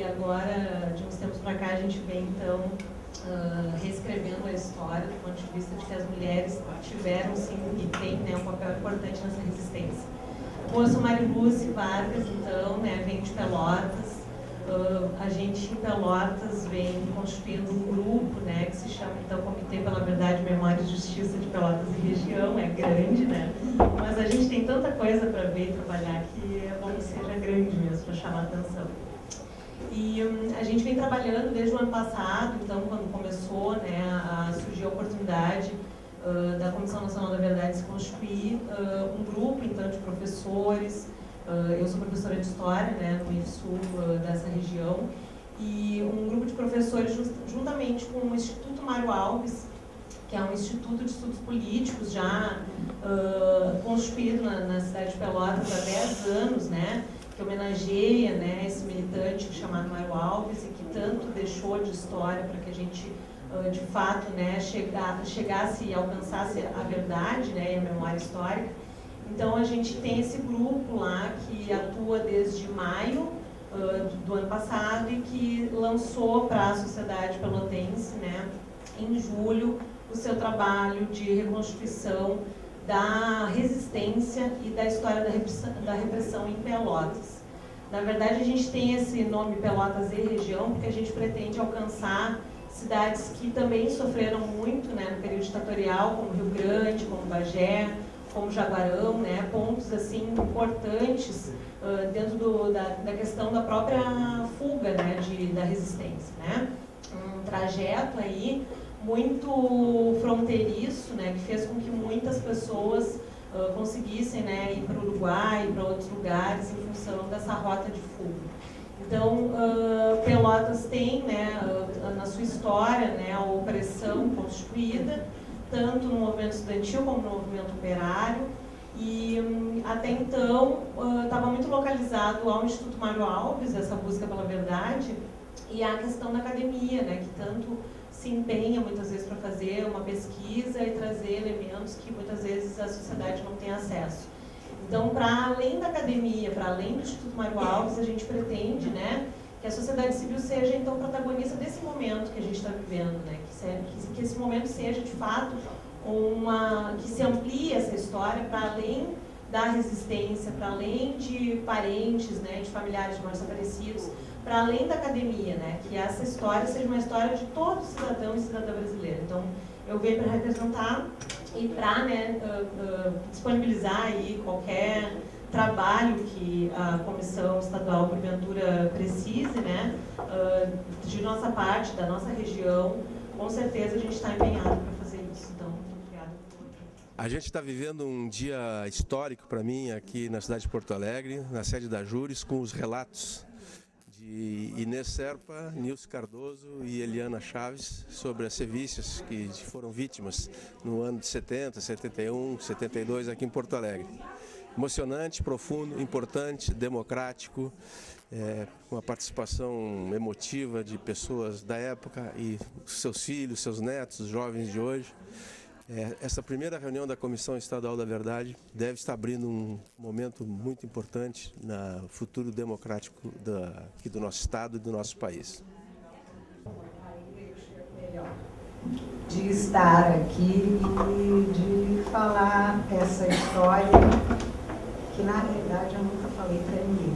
agora, de uns tempos para cá, a gente vem, então, reescrevendo a história do ponto de vista de que as mulheres tiveram, sim, e têm, né, um papel importante nessa resistência. Bom, eu sou Marilúcia Vargas, então, né, venho de Pelotas. A gente em Pelotas vem constituindo um grupo, né, que se chama, então, Comitê pela Verdade, Memória e Justiça de Pelotas e Região. É grande, né? Mas a gente tem tanta coisa para ver e trabalhar que é bom que seja grande mesmo, para chamar a atenção. E a gente vem trabalhando desde o ano passado, então, quando começou, né, a surgir a oportunidade da Comissão Nacional da Verdade se constituir um grupo, então, de professores. Eu sou professora de História, né, no IFSU dessa região, e um grupo de professores juntamente com o Instituto Mário Alves, que é um instituto de estudos políticos já constituído na cidade de Pelotas há 10 anos, né, que homenageia, né, esse militante chamado Mário Alves e que tanto deixou de história para que a gente, de fato, né, chegasse e alcançasse a verdade, né, e a memória histórica. Então, a gente tem esse grupo lá que atua desde maio do ano passado e que lançou para a sociedade pelotense, né, em julho, o seu trabalho de reconstituição da resistência e da história da repressão em Pelotas. Na verdade, a gente tem esse nome Pelotas e Região porque a gente pretende alcançar cidades que também sofreram muito, né, no período ditatorial, como Rio Grande, como Bagé, como Jaguarão, né, pontos assim importantes dentro da questão da própria fuga, né, da resistência, né? Um trajeto aí muito fronteiriço, né, que fez com que muitas pessoas conseguissem, né, ir para o Uruguai e para outros lugares em função dessa rota de fuga. Então, Pelotas tem, né, na sua história, né, a opressão constituída, tanto no movimento estudantil como no movimento operário, e até então estava muito localizado ao Instituto Mário Alves, essa busca pela verdade, e a questão da academia, né, que tanto se empenha muitas vezes para fazer uma pesquisa e trazer elementos que muitas vezes a sociedade não tem acesso. Então, para além da academia, para além do Instituto Mário Alves, a gente pretende, né, que a sociedade civil seja, então, protagonista desse momento que a gente está vivendo, né? Que esse momento seja, de fato, que se amplie essa história para além da resistência, para além de parentes, né, de familiares de mortos desaparecidos, para além da academia, né? Que essa história seja uma história de todo cidadão e cidadã brasileiro. Então, eu venho para representar e para, né, disponibilizar aí qualquer trabalho que a Comissão Estadual, porventura, precise, né, de nossa parte, da nossa região. Com certeza a gente está empenhado para fazer isso. Então, muito obrigada. A gente está vivendo um dia histórico para mim aqui na cidade de Porto Alegre, na sede da Júris, com os relatos de Inês Serpa, Nilce Cardoso e Eliana Chaves sobre as sevícias que foram vítimas no ano de 70, 71, 72 aqui em Porto Alegre. Emocionante, profundo, importante, democrático, com a participação emotiva de pessoas da época e seus filhos, seus netos, os jovens de hoje. Essa primeira reunião da Comissão Estadual da Verdade deve estar abrindo um momento muito importante no futuro democrático aqui do nosso Estado e do nosso país. De estar aqui e de falar essa história que, na realidade, eu nunca falei para ninguém.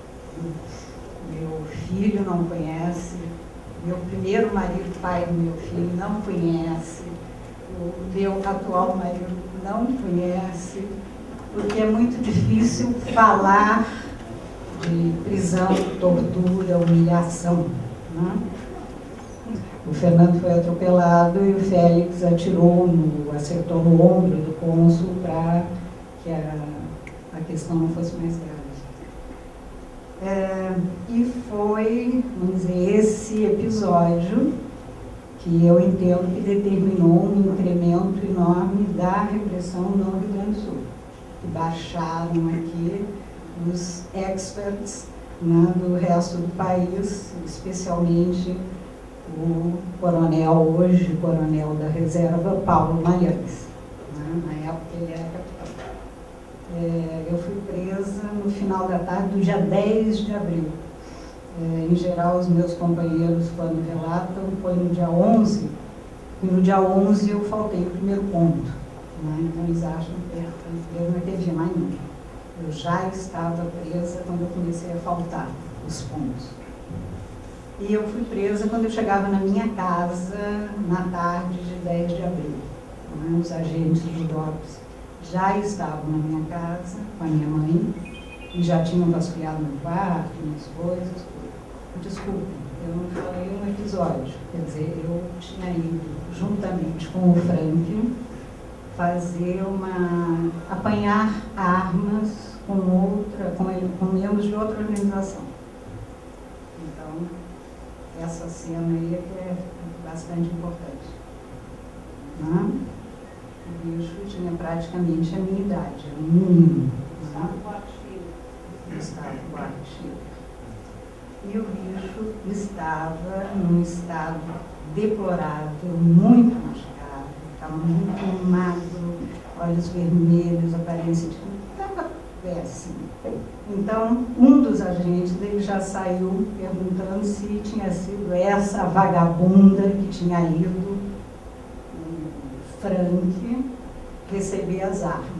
Meu filho não conhece, meu primeiro marido, pai do meu filho, não conhece, o meu atual marido não conhece, porque é muito difícil falar de prisão, tortura, humilhação, né? O Fernando foi atropelado e o Félix acertou no ombro do cônsul para que a questão não fosse mais grave. E foi, vamos dizer, esse episódio que eu entendo que determinou um incremento enorme da repressão no Rio Grande do Sul. Que baixaram aqui os experts, né, do resto do país, especialmente o coronel, hoje coronel da reserva, Paulo Malhães. Né? Na época ele era capitão. Eu fui presa no final da tarde do dia 10 de abril. Em geral, os meus companheiros, quando relatam, foi no dia 11, e no dia 11 eu faltei o primeiro ponto. Né? Então, eles acham que eu não teve mais nunca. Eu já estava presa quando eu comecei a faltar os pontos. E eu fui presa quando eu chegava na minha casa, na tarde de 10 de abril. Né? Os agentes do DOPS já estavam na minha casa, com a minha mãe, e já tinham vasculhado meu quarto, minhas coisas. Desculpe, eu não falei um episódio. Quer dizer, eu tinha ido, juntamente com o Frank, apanhar armas com membros de outra organização. Então, essa cena aí é bastante importante. Né? O bicho tinha praticamente a minha idade, era um menino. Gustavo Buarque Filho. E o bicho estava num estado deplorável, muito machucado, estava muito queimado, olhos vermelhos, aparência de... estava péssimo. Então, um dos agentes dele já saiu perguntando se tinha sido essa vagabunda que tinha ido, Frank, receber as armas.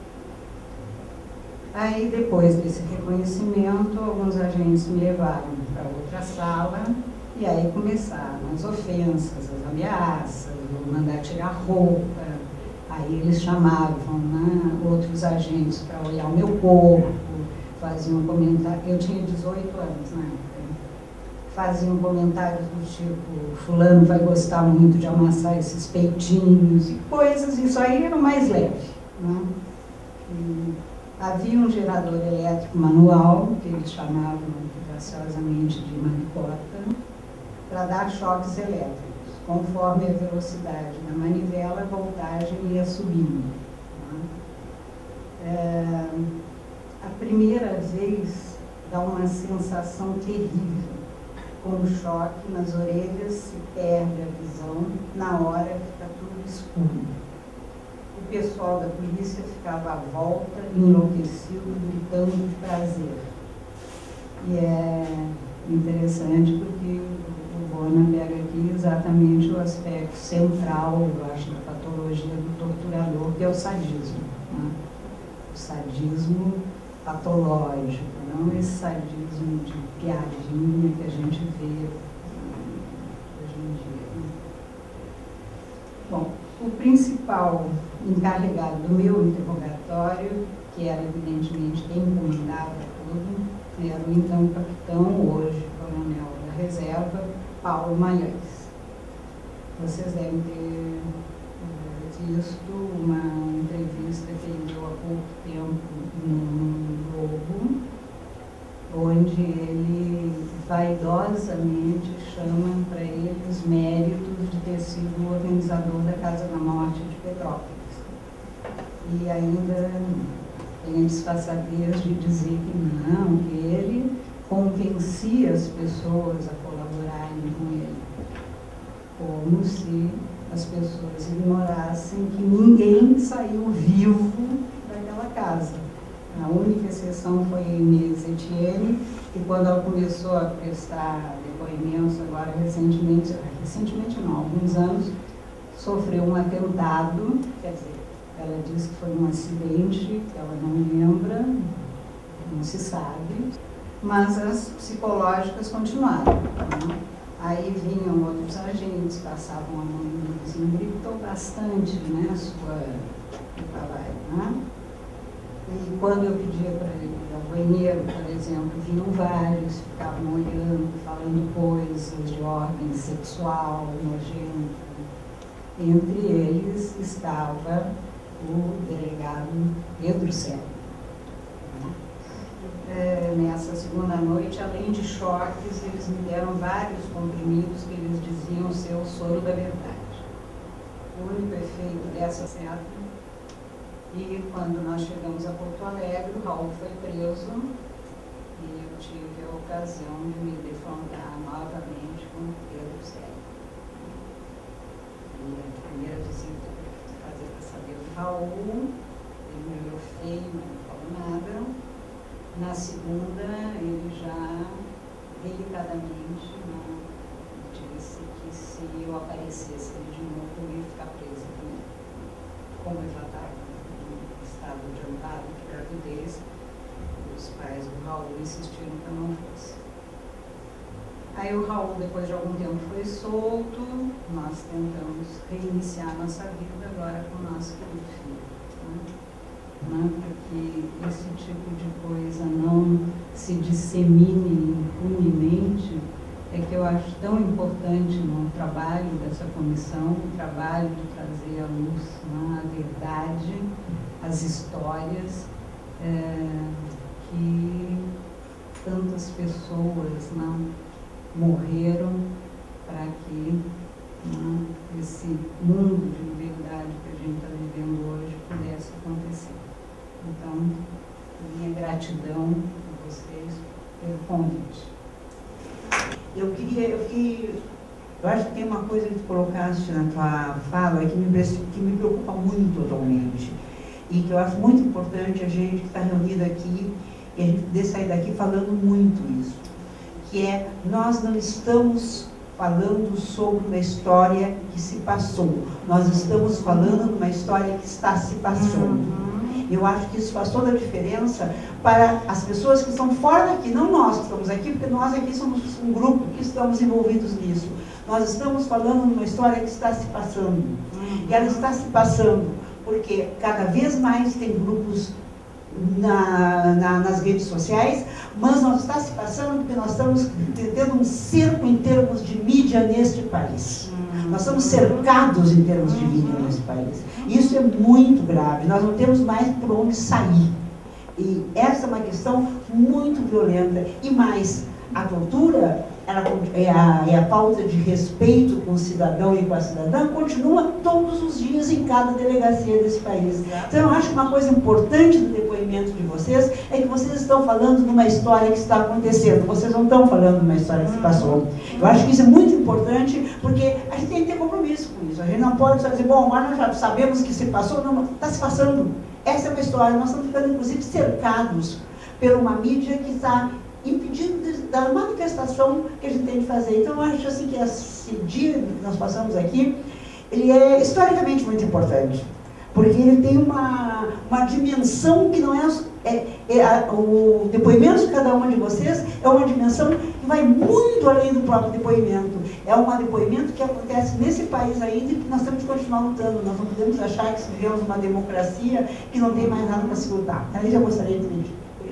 Aí, depois desse reconhecimento, alguns agentes me levaram para outra sala e aí começaram as ofensas, as ameaças, o mandar tirar roupa. Aí eles chamavam, né, outros agentes para olhar o meu corpo, faziam comentários. Eu tinha 18 anos na época. Faziam comentários do tipo: fulano vai gostar muito de amassar esses peitinhos e coisas. Isso aí era o mais leve. Né? Havia um gerador elétrico manual, que eles chamavam graciosamente de manicota, para dar choques elétricos. Conforme a velocidade da manivela, a voltagem ia subindo. A primeira vez dá uma sensação terrível. Com o choque nas orelhas, se perde a visão, na hora fica tudo escuro. O pessoal da polícia ficava à volta, enlouquecido, gritando de prazer. E é interessante porque o Bona pega aqui exatamente o aspecto central, eu acho, da patologia do torturador, que é o sadismo. Né? O sadismo patológico, não esse sadismo de piadinha que a gente vê hoje em dia. Né? Bom, o principal encarregado do meu interrogatório, que era evidentemente quem comandava tudo, era o então capitão, hoje coronel da reserva, Paulo Malhães. Vocês devem ter visto uma entrevista que ele deu há pouco tempo no Globo, onde ele vaidosamente chama para ele os méritos de ter sido o organizador da Casa da Morte de Petrópolis. E ainda tem a desfaçadez de dizer que não, que ele convencia as pessoas a colaborarem com ele, como se as pessoas ignorassem que ninguém saiu vivo daquela casa. A única exceção foi a Inês Etienne, que quando ela começou a prestar depoimentos, agora recentemente não, há alguns anos, sofreu um atentado, quer dizer, ela disse que foi um acidente, que ela não lembra, não se sabe, mas as psicológicas continuaram. Né? Aí vinham outros agentes, passavam a mão em vizinho, gritou bastante, né, a sua trabalho, né? E quando eu pedia para ele ir ao banheiro, por exemplo, vinham vários, ficavam olhando, falando coisas de ordem sexual, nojenta. Entre eles estava o delegado Pedro Célio. Nessa segunda noite, além de choques, eles me deram vários comprimidos que eles diziam ser o soro da verdade. O único efeito dessa seta. E quando nós chegamos a Porto Alegre, o Raul foi preso e eu tive a ocasião de me defrontar novamente com Pedro Célio. E a primeira visita que eu fui fazer para saber do Raul, ele me olhou feio, não falou nada. Na segunda, ele já veio se eu aparecesse ali de novo, eu ia ficar presa também. Como eu já estava em estado adiantado aqui perto deles, os pais do Raul insistiram que eu não fosse. Aí o Raul, depois de algum tempo, foi solto, nós tentamos reiniciar nossa vida agora com o nosso querido filho. Né? Para que esse tipo de coisa não se dissemine impunemente, é que eu acho tão importante no trabalho dessa comissão, o trabalho de trazer à luz, né, a verdade, as histórias, que tantas pessoas, né, morreram para que, né, esse mundo de liberdade que a gente está vivendo hoje pudesse acontecer. Então, minha gratidão a vocês pelo convite. Eu acho que tem uma coisa que tu colocaste na tua fala que me preocupa muito atualmente e que eu acho muito importante a gente que está reunido aqui e a gente poder sair daqui falando muito isso, que é, nós não estamos falando sobre uma história que se passou, nós estamos falando de uma história que está se passando. Eu acho que isso faz toda a diferença para as pessoas que estão fora daqui, não nós que estamos aqui, porque nós aqui somos um grupo que estamos envolvidos nisso. Nós estamos falando de uma história que está se passando. E ela está se passando porque cada vez mais tem grupos nas redes sociais, mas não está se passando porque nós estamos tendo um cerco em termos de mídia neste país. Nós estamos cercados em termos de mídia nesse país. Isso é muito grave. Nós não temos mais por onde sair. E essa é uma questão muito violenta. E mais, a tortura a falta de respeito com o cidadão e com a cidadã continua todos os dias em cada delegacia desse país. Então, eu acho que uma coisa importante do depoimento de vocês é que vocês estão falando de uma história que está acontecendo. Vocês não estão falando de uma história que se passou. Eu acho que isso é muito importante, porque a gente tem que ter compromisso com isso. A gente não pode só dizer, bom, agora nós já sabemos que se passou. Não, está se passando. Essa é uma história. Nós estamos ficando, inclusive, cercados por uma mídia que está impedindo da manifestação que a gente tem de fazer. Então, eu acho assim que esse dia que nós passamos aqui, ele é historicamente muito importante, porque ele tem uma dimensão que não o depoimento de cada uma de vocês é uma dimensão que vai muito além do próprio depoimento. É um depoimento que acontece nesse país ainda e que nós temos que continuar lutando. Nós não podemos achar que vivemos uma democracia que não tem mais nada para se lutar. Aí já gostaria de pedir.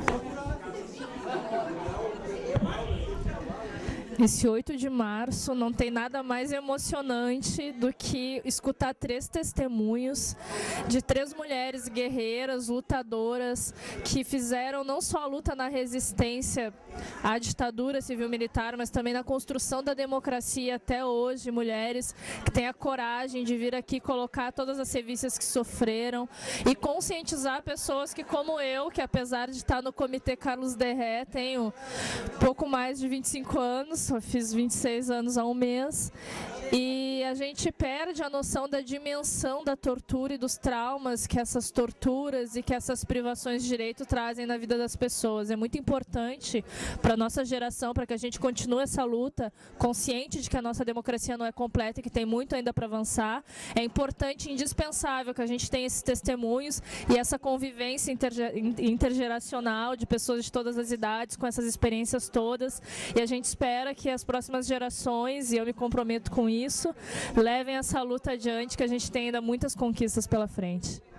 Esse 8 de março não tem nada mais emocionante do que escutar 3 testemunhos de 3 mulheres guerreiras, lutadoras, que fizeram não só a luta na resistência à ditadura civil-militar, mas também na construção da democracia até hoje. Mulheres que têm a coragem de vir aqui colocar todas as sevícias que sofreram e conscientizar pessoas que, como eu, que apesar de estar no Comitê Carlos Derré, tenho pouco mais de 25 anos, eu fiz 26 anos há um mês, e a gente perde a noção da dimensão da tortura e dos traumas que essas torturas e que essas privações de direito trazem na vida das pessoas. É muito importante para a nossa geração, para que a gente continue essa luta, consciente de que a nossa democracia não é completa e que tem muito ainda para avançar. É importante e indispensável que a gente tenha esses testemunhos e essa convivência intergeracional de pessoas de todas as idades, com essas experiências todas, e a gente espera que as próximas gerações, e eu me comprometo com isso, levem essa luta adiante, que a gente tem ainda muitas conquistas pela frente.